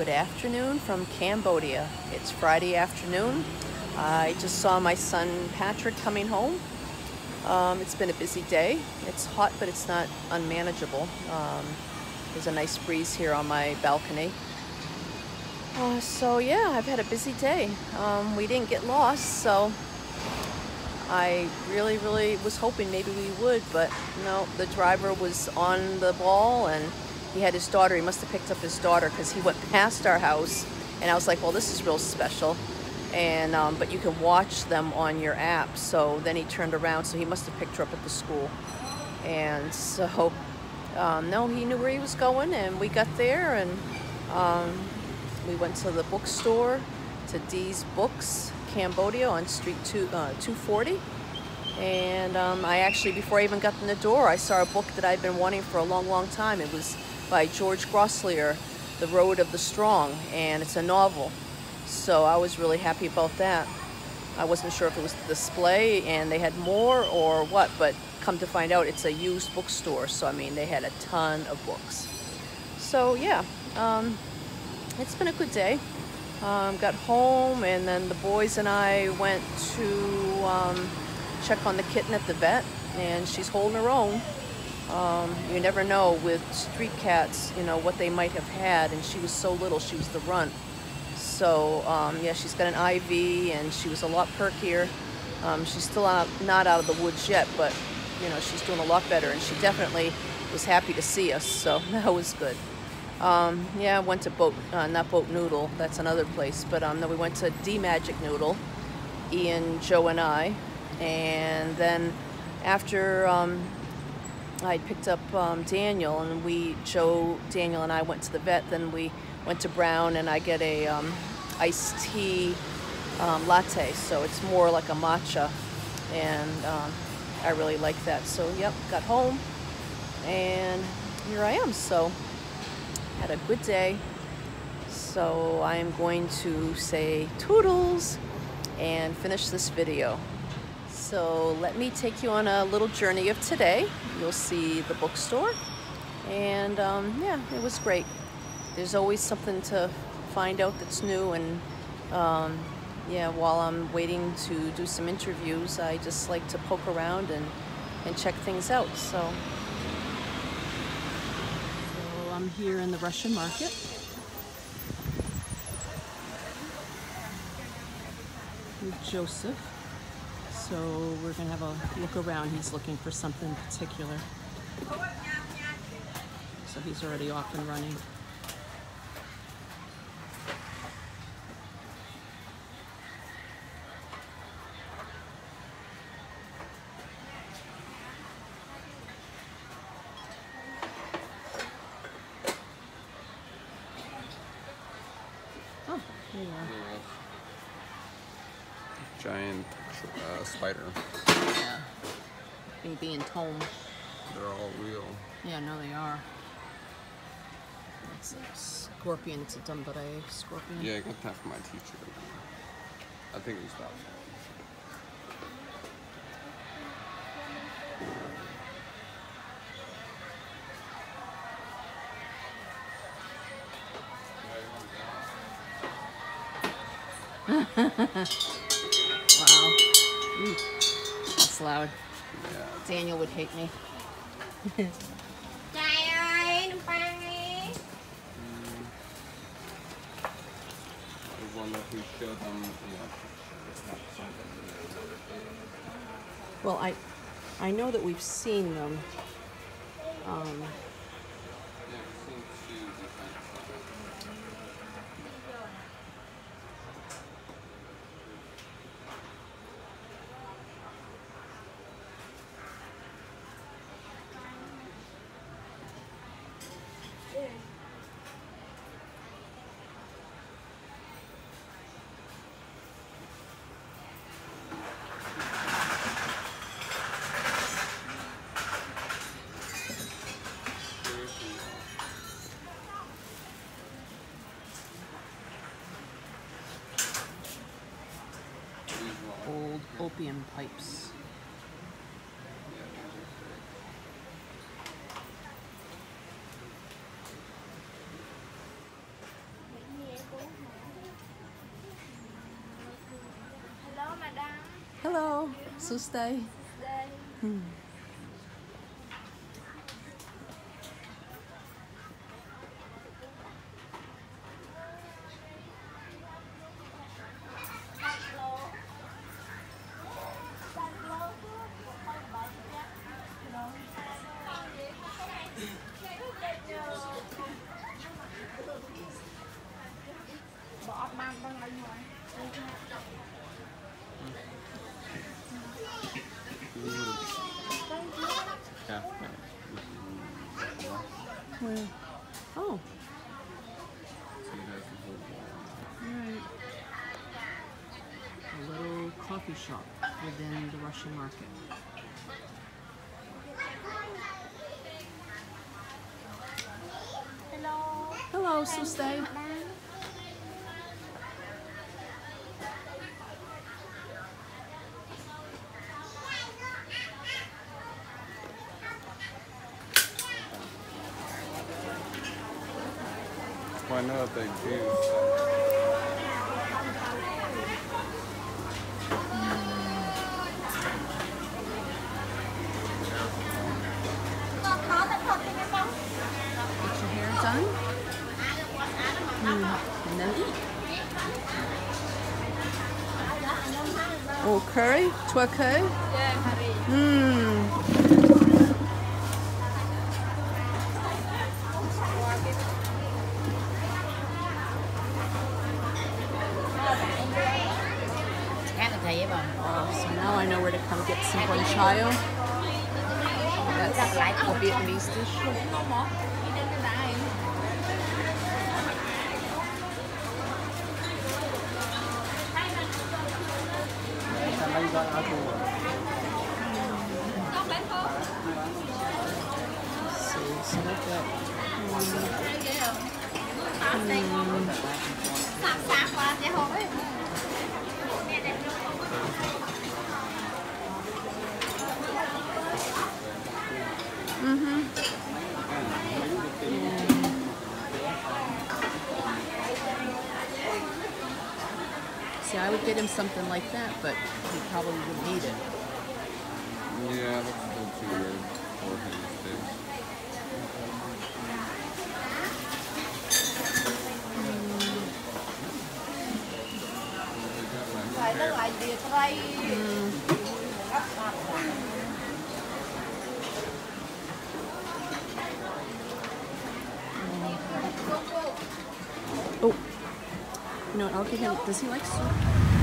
good afternoon from Cambodia. It's Friday afternoon. I just saw my son Patrick coming home. It's been a busy day. It's hot, but it's not unmanageable. There's a nice breeze here on my balcony. So yeah, I've had a busy day. We didn't get lost, so I really was hoping maybe we would, but no, the driver was on the ball and he had his daughter. He must have picked up his daughter because he went past our house, and I was like, well, this is real special. And but you can watch them on your app. So then he turned around, so he must have picked her up at the school. And so no, he knew where he was going, and we got there, and we went to the bookstore, to D's Books, Cambodia, on Street 240. And I actually, before I even got in the door, I saw a book that I'd been wanting for a long time. It was by George Grosslier, The Road of the Strong, and it's a novel. So I was really happy about that. I wasn't sure if it was the display and they had more or what, but come to find out, it's a used bookstore. So I mean, they had a ton of books. So yeah, it's been a good day. Got home, and then the boys and I went to check on the kitten at the vet, and she's holding her own. You never know with street cats, you know, what they might have had, and she was so little, she was the runt. So yeah, she's got an IV, and she was a lot perkier. She's still not out of the woods yet, but you know, she's doing a lot better, and she definitely was happy to see us, so that was good. Yeah, I went to not Boat Noodle, that's another place, but no, we went to D Magic Noodle, Ian, Joe, and I. And then after I picked up Daniel, and Daniel and I went to the vet, then we went to Brown, and I get a iced tea latte, so it's more like a matcha, and I really like that. So yep, got home, and here I am. So had a good day. So I am going to say toodles and finish this video. So let me take you on a little journey of today. You'll see the bookstore, and yeah, it was great. There's always something to find out that's new, and yeah, while I'm waiting to do some interviews, I just like to poke around and check things out. So I'm here in the Russian market. With Joseph. So we're gonna have a look around. He's looking for something particular. So he's already off and running. Oh, there you are. Giant spider. Yeah. Being Tome. They're all real. Yeah, no, they are. It's a scorpion. It's a Dumbledore scorpion. Yeah, I got that from my teacher. I think it was that. Wow. Ooh, that's loud. Yeah. Daniel would hate me. I wonder if we show them. Well, I know that we've seen them. Old opium pipes. Hello, Sustay. Yeah. Where? Oh, So you guys can hold it. right. A little coffee shop within the Russian market. Hello, Sustay. Well, I know that they do. So. Get your hair done. And then eat. Oh, curry? Toi curry? So now I know where to come get some guanciale. That's a Vietnamese dish. So like that. See, I would get him something like that, but he probably wouldn't eat it. Yeah, that's a little too weird for him these days. Oh, you know what? I'll give him. Does he like soup?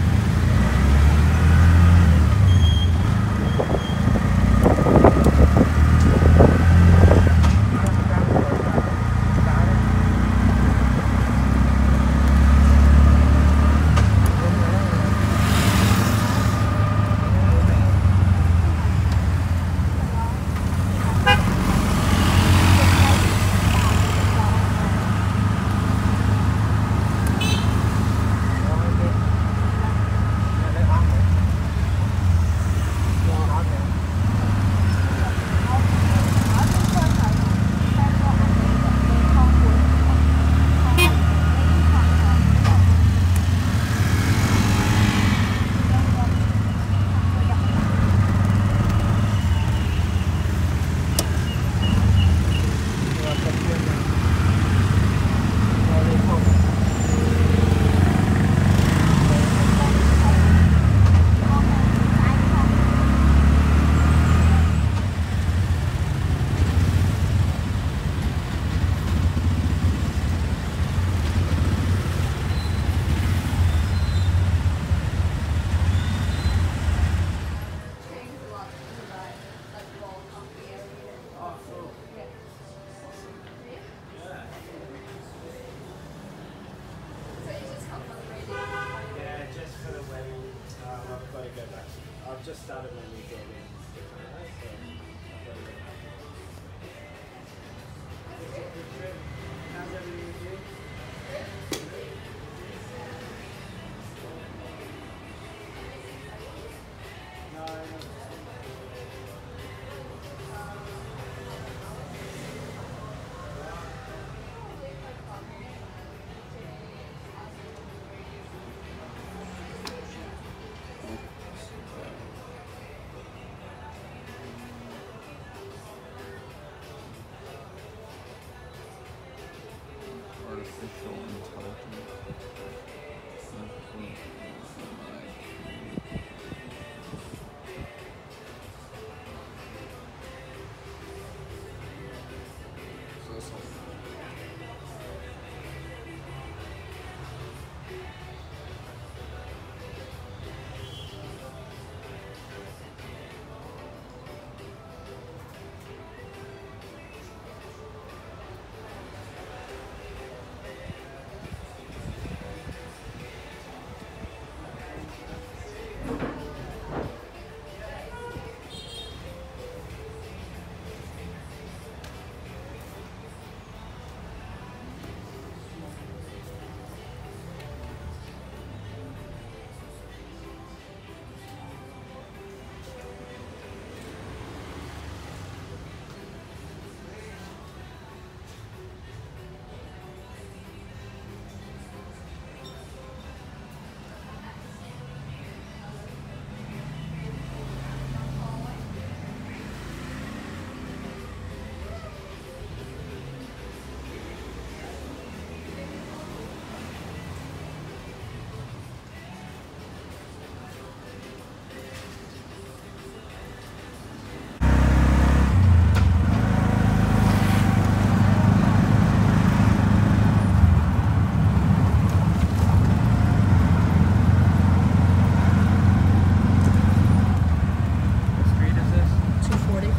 I've just started my new job in Japan, so how's everything with you? No, no. goes home. What street is this? 240.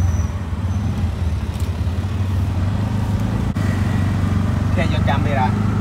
Okay, your camera.